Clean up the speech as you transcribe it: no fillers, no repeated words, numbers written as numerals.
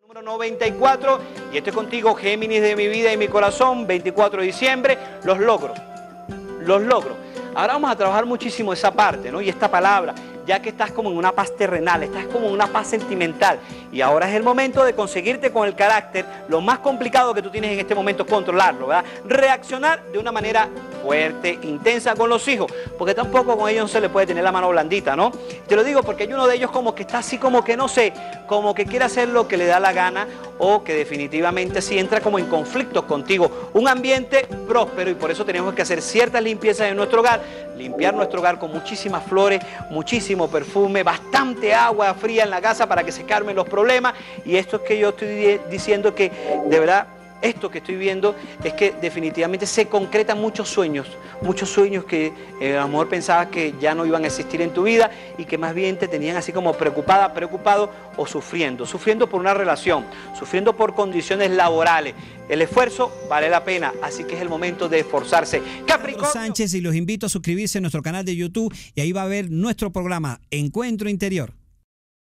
Número 94, y estoy contigo, Géminis de mi vida y mi corazón, 24 de diciembre, los logros. Ahora vamos a trabajar muchísimo esa parte, ¿no? Y esta palabra, ya que estás como en una paz terrenal, estás como en una paz sentimental, y ahora es el momento de conseguirte con el carácter. Lo más complicado que tú tienes en este momento es controlarlo, ¿verdad? Reaccionar de una manera fuerte, intensa con los hijos, porque tampoco con ellos no se le puede tener la mano blandita, ¿no? Te lo digo porque hay uno de ellos como que está así como que no sé, como que quiere hacer lo que le da la gana, o que definitivamente sí entra como en conflictos contigo. Un ambiente próspero, y por eso tenemos que hacer ciertas limpiezas en nuestro hogar, limpiar nuestro hogar con muchísimas flores, muchísimo perfume, bastante agua fría en la casa para que se calmen los problemas. Y esto es que yo estoy diciendo que de verdad, esto que estoy viendo es que definitivamente se concretan muchos sueños que a lo mejor pensabas que ya no iban a existir en tu vida, y que más bien te tenían así como preocupado o sufriendo por una relación, sufriendo por condiciones laborales. El esfuerzo vale la pena, así que es el momento de esforzarse. Capricornio Sánchez, y los invito a suscribirse a nuestro canal de YouTube, y ahí va a ver nuestro programa Encuentro Interior.